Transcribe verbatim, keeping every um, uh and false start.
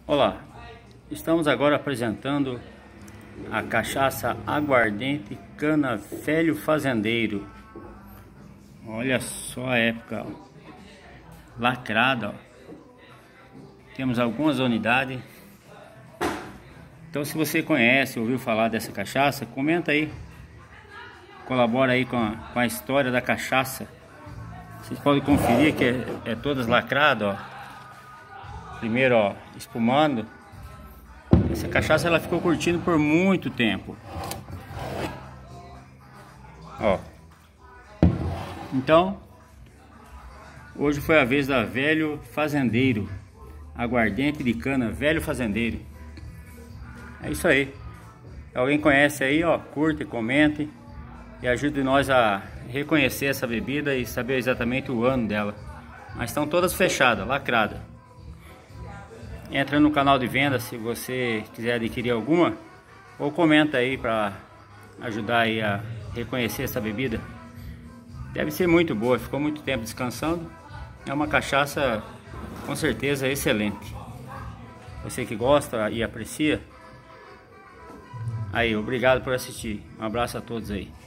Olá, estamos agora apresentando a cachaça aguardente Cana Velho Fazendeiro. Olha só a época, ó. Lacrada, ó. Temos algumas unidades. Então, se você conhece, ouviu falar dessa cachaça, comenta aí, colabora aí com a, com a história da cachaça. Vocês podem conferir que é, é todas lacradas, ó. Primeiro, ó, espumando. Essa cachaça ela ficou curtindo por muito tempo. Ó. Então, hoje foi a vez da Velho Fazendeiro. Aguardente de cana, Velho Fazendeiro. É isso aí. Alguém conhece aí, ó, curte, comente e ajude nós a reconhecer essa bebida e saber exatamente o ano dela. Mas estão todas fechadas, lacradas. Entra no canal de venda se você quiser adquirir alguma, ou comenta aí para ajudar aí a reconhecer essa bebida. Deve ser muito boa, ficou muito tempo descansando. É uma cachaça com certeza excelente. Você que gosta e aprecia, aí, obrigado por assistir. Um abraço a todos aí.